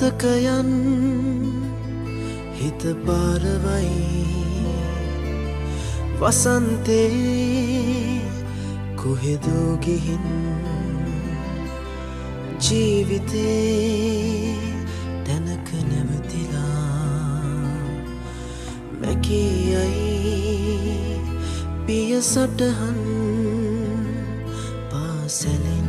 මතකයන් හිත පාරවයි වසන්තේ කොහෙදෝ ගිහින් ජීවිතේ තැනක නැවතිලා මැකියයි පිය සටහන් පාසැලෙන්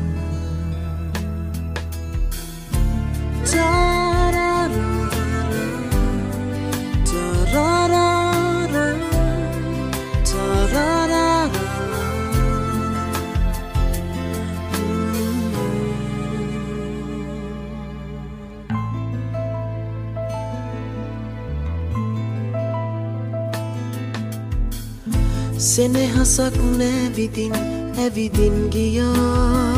සෙනෙහසක් නැවිදින් ඇවිදින් ගියා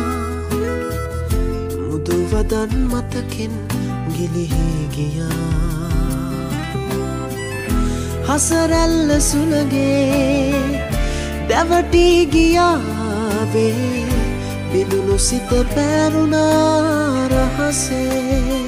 මුදු වදන් මතකෙන් ගිලිහි ගියා හසරැල්ල සුළගේ දැවටි ගියාවේ බිඳුණු සිත පැරුණා රහසේ